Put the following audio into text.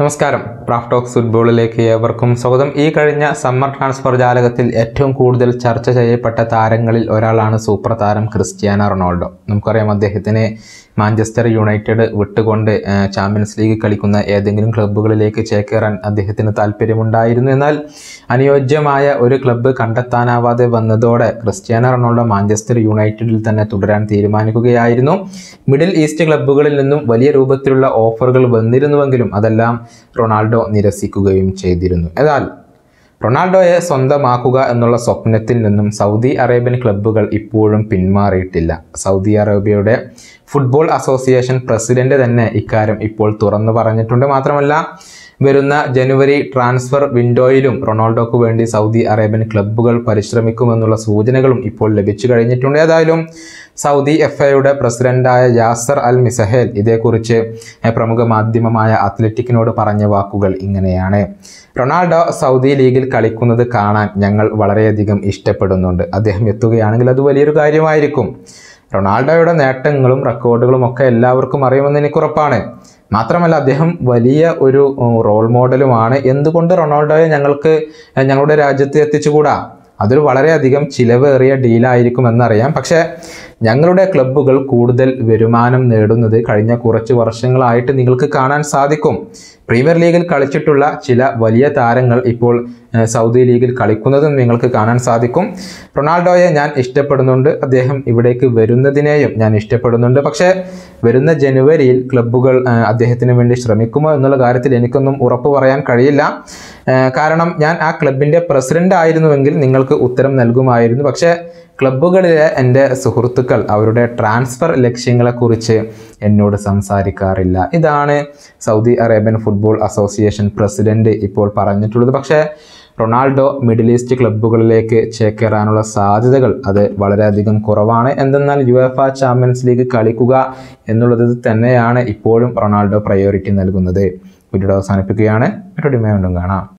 നമസ്കാരം, Raf talks ഫുട്ബോളിലേക്ക് ഏവർക്കും സ്വാഗതം. ഈ കഴിഞ്ഞ സമ്മർ ട്രാൻസ്ഫർ ജാലകത്തിൽ ഏറ്റവും കൂടുതൽ ചർച്ച ചെയ്യപ്പെട്ട താരങ്ങളിൽ ഒരാളാണ് സൂപ്പർ താരം ക്രിസ്ത്യാനോ റൊണാൾഡോ. നമുക്കറിയാം, അദ്ദേഹത്തിന് മാഞ്ചസ്റ്റർ യുണൈറ്റഡ് വിട്ടുകൊണ്ട് ചാമ്പ്യൻസ് ലീഗ് കളിക്കുന്ന ഏതെങ്കിലും ക്ലബ്ബുകളിലേക്ക് ചേക്കേറാൻ അദ്ദേഹത്തിന് താല്പര്യമുണ്ടായിരുന്നു. എന്നാൽ അനുയോജ്യമായ ഒരു ക്ലബ്ബ് കണ്ടെത്താനാവാതെ വന്നതോടെ ക്രിസ്ത്യാനോ റൊണാൾഡോ മാഞ്ചസ്റ്റർ യുണൈറ്റഡിൽ തന്നെ തുടരാൻ തീരുമാനിക്കുകയായിരുന്നു. മിഡിൽ ഈസ്റ്റ് ക്ലബ്ബുകളിൽ നിന്നും വലിയ രൂപത്തിലുള്ള ഓഫറുകൾ വന്നിരുന്നുവെങ്കിലും അതെല്ലാം റൊണാൾഡോ നിരസിക്കുകയും ചെയ്തിരുന്നു. എന്നാൽ റൊണാൾഡോയെ സ്വന്തമാക്കുക എന്നുള്ള സ്വപ്നത്തിൽ നിന്നും സൗദി അറേബ്യൻ ക്ലബ്ബുകൾ ഇപ്പോഴും പിന്മാറിയിട്ടില്ല. സൗദി അറേബ്യയുടെ ഫുട്ബോൾ അസോസിയേഷൻ പ്രസിഡന്റ് തന്നെ ഇക്കാര്യം ഇപ്പോൾ തുറന്നു പറഞ്ഞിട്ടുണ്ട്. മാത്രമല്ല, വരുന്ന ജനുവരി ട്രാൻസ്ഫർ വിൻഡോയിലും റൊണാൾഡോക്ക് വേണ്ടി സൗദി അറേബ്യൻ ക്ലബ്ബുകൾ പരിശ്രമിക്കുമെന്നുള്ള സൂചനകളും ഇപ്പോൾ ലഭിച്ചു കഴിഞ്ഞിട്ടുണ്ട്. ഏതായാലും സൗദി FAയുടെ പ്രസിഡന്റായ യാസർ അൽ മിസഹേൽ ഇതേക്കുറിച്ച് പ്രമുഖ മാധ്യമമായ അത്ലറ്റിക്കിനോട് പറഞ്ഞ വാക്കുകൾ ഇങ്ങനെയാണ്: റൊണാൾഡോ സൗദി ലീഗിൽ കളിക്കുന്നത് കാണാൻ ഞങ്ങൾ വളരെയധികം ഇഷ്ടപ്പെടുന്നുണ്ട്. അദ്ദേഹം എത്തുകയാണെങ്കിൽ അത് വലിയൊരു കാര്യമായിരിക്കും. റൊണാൾഡോയുടെ നേട്ടങ്ങളും റെക്കോർഡുകളും ഒക്കെ എല്ലാവർക്കും അറിയുമെന്ന് എനിക്കുറപ്പാണ്. മാത്രമല്ല, അദ്ദേഹം വലിയ ഒരു റോൾ മോഡലുമാണ്. എന്തുകൊണ്ട് റൊണാൾഡോയെ ഞങ്ങളുടെ രാജ്യത്ത് എത്തിച്ചുകൂടാ? അതൊരു വളരെയധികം ചിലവേറിയ ഡീലായിരിക്കും എന്നറിയാം. പക്ഷേ ഞങ്ങളുടെ ക്ലബ്ബുകൾ കൂടുതൽ വരുമാനം നേടുന്നത് കഴിഞ്ഞ കുറച്ച് വർഷങ്ങളായിട്ട് നിങ്ങൾക്ക് കാണാൻ സാധിക്കും. പ്രീമിയർ ലീഗിൽ കളിച്ചിട്ടുള്ള ചില വലിയ താരങ്ങൾ ഇപ്പോൾ സൗദി ലീഗിൽ കളിക്കുന്നതും നിങ്ങൾക്ക് കാണാൻ സാധിക്കും. റൊണാൾഡോയെ ഞാൻ ഇഷ്ടപ്പെടുന്നുണ്ട്, അദ്ദേഹം ഇവിടേക്ക് വരുന്നതിനെയും ഞാൻ ഇഷ്ടപ്പെടുന്നുണ്ട്. പക്ഷേ വരുന്ന ജനുവരിയിൽ ക്ലബ്ബുകൾ അദ്ദേഹത്തിന് വേണ്ടി ശ്രമിക്കുമോ എന്നുള്ള കാര്യത്തിൽ എനിക്കൊന്നും ഉറപ്പ് പറയാൻ കഴിയില്ല. കാരണം ഞാൻ ആ ക്ലബിൻ്റെ പ്രസിഡന്റ് ആയിരുന്നുവെങ്കിൽ നിങ്ങൾക്ക് ഉത്തരം നൽകുമായിരുന്നു. പക്ഷേ ക്ലബ്ബുകളിലെ എൻ്റെ സുഹൃത്തുക്കൾ അവരുടെ ട്രാൻസ്ഫർ ലക്ഷ്യങ്ങളെക്കുറിച്ച് എന്നോട് സംസാരിക്കാറില്ല. ഇതാണ് Saudi Arabian football association president ഇപ്പോൾ പറഞ്ഞിട്ടുള്ളത്. പക്ഷേ റൊണാൾഡോ മിഡിൽ ഈസ്റ്റ് ക്ലബ്ബുകളിലേക്ക് ചേക്കേറാനുള്ള സാധ്യതകൾ അത് വളരെയധികം കുറവാണ്. എന്തെന്നാൽ UEFA ചാമ്പ്യൻസ് ലീഗ് കളിക്കുക എന്നുള്ളത് തന്നെയാണ് ഇപ്പോഴും റൊണാൾഡോ പ്രയോറിറ്റി നൽകുന്നത്. വീഡിയോ അവസാനിപ്പിക്കുകയാണ്. മറ്റൊരു വീണ്ടും കാണാം.